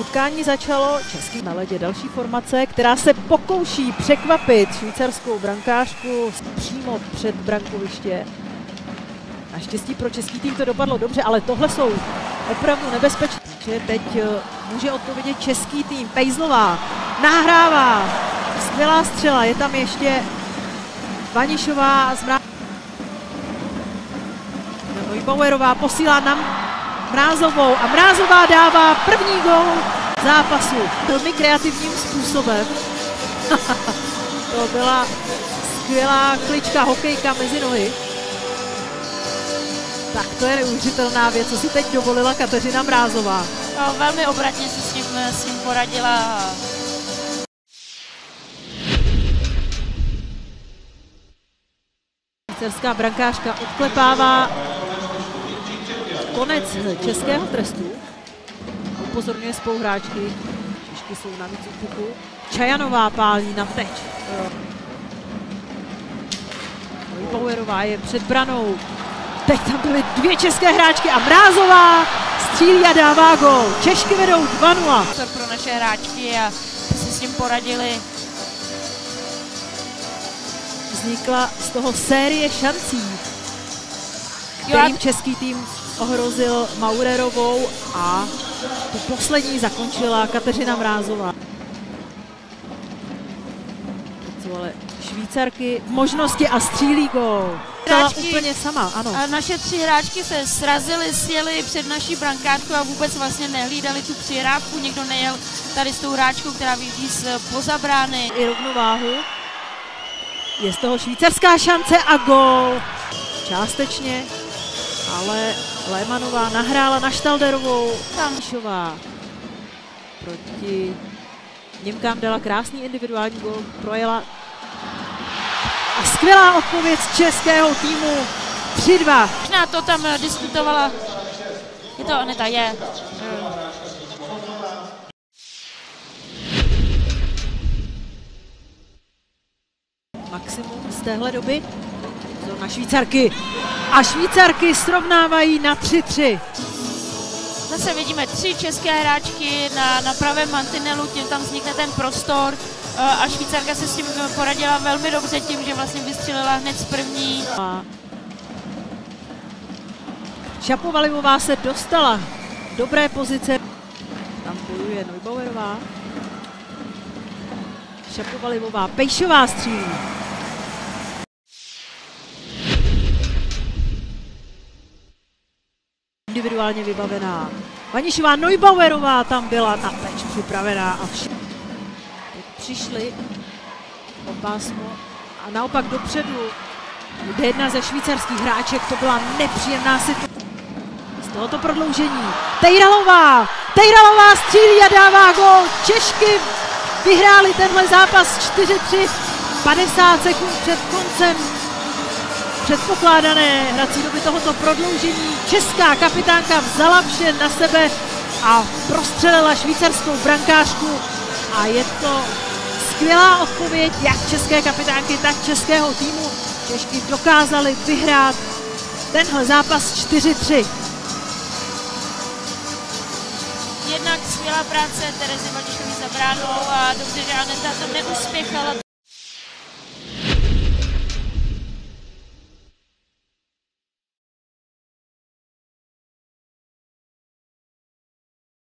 Utkání začalo český na ledě. Další formace, která se pokouší překvapit švýcarskou brankářku přímo před brankoviště. Naštěstí pro český tým to dopadlo dobře, ale tohle jsou opravdu nebezpečné. Takže teď může odpovědět český tým. Pejzlová nahrává. Skvělá střela. Je tam ještě Vanišová z Neubauerová posílá na Mrázovou a Mrázová dává první gól zápasu velmi kreativním způsobem. To byla skvělá klička, hokejka mezi nohy. Tak to je neuvěřitelná věc, co si teď dovolila Kateřina Mrázová. No, velmi obratně se s ním poradila. Švýcarská brankářka odklepává konec českého trestu. Upozorňuje spoluhráčky. Češky jsou navíc u puku. Čajanová pálí na teď. Neubauerová je před branou. Teď tam byly dvě české hráčky a Mrázová střílí a dává gól. Češky vedou 2-0. Pro naše hráčky a si s tím poradili. Vznikla z toho série šancí, kterým český tým ohrozil Maurerovou a tu poslední zakončila Kateřina Mrázová. Teď jsou ale Švýcarky v možnosti a střílí gól. Úplně sama, ano. A naše tři hráčky se srazily, sjeli před naší brankářkou a vůbec vlastně nehlídali tu přihrávku. Někdo nejel tady s tou hráčkou, která vyjíždí poza brány. I rovnováhu. Je z toho švýcarská šance a gól. Částečně, ale Lehmannová nahrála na Štalderovou. Kamšová proti Němkám dala krásný individuální gól, projela. A skvělá odpověď českého týmu 3-2. Na to tam diskutovala. Je to Aneta, je. Maximum z téhle doby. Na Švýcarky. A Švýcarky srovnávají na 3-3. Zase vidíme tři české hráčky na pravém mantinelu, tím tam vznikne ten prostor. A Švýcarka se s tím poradila velmi dobře tím, že vlastně vystřelila hned z první. Šapovalivová se dostala v dobré pozice. Tam bojuje Neubauerová. Šapovalivová, Pejšová střílí. Individuálně vybavená. Vanišová, Neubauerová tam byla na peč připravená a přišli o pásmo a naopak dopředu, kde jedna ze švýcarských hráček, to byla nepříjemná situace. Z tohoto prodloužení Tejralová střílí a dává gól. Češky vyhráli tenhle zápas 4-3, 50 sekund před koncem předpokládané hrací doby tohoto prodloužení. Česká kapitánka vzala vše na sebe a prostřelila švýcarskou brankářku a je to skvělá odpověď jak české kapitánky, tak českého týmu. Češky dokázali vyhrát tenhle zápas 4-3. Jednak skvělá práce Terezy Vanišové za bránou a dobře, že Aneta to neuspěchala.